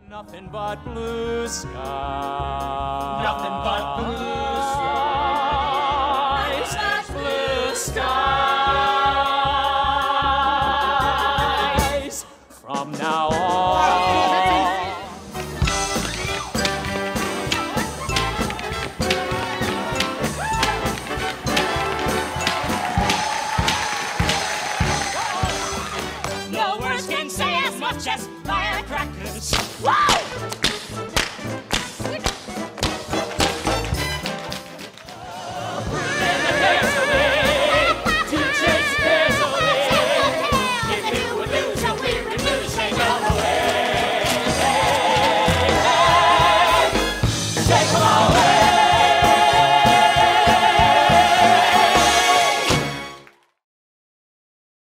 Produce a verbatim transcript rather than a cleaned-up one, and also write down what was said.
Nothing but blue skies. Nothing but blue skies. Blue skies. From now on. No words can say as much as firecrackers. Woo!